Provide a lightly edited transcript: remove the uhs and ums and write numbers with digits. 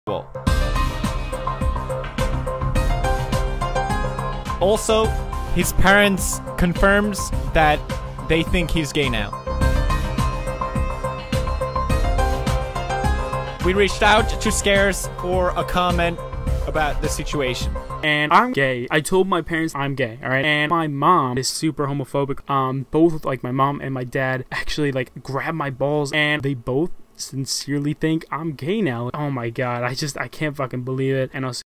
Also, his parents confirms that they think he's gay now. We reached out to Scarce for a comment about the situation. And I'm gay. I told my parents I'm gay, alright? And my mom is super homophobic. Both, like, my mom and my dad actually, like, grab my balls, and they both sincerely think I'm gay now. Oh my god, I can't fucking believe it. And I was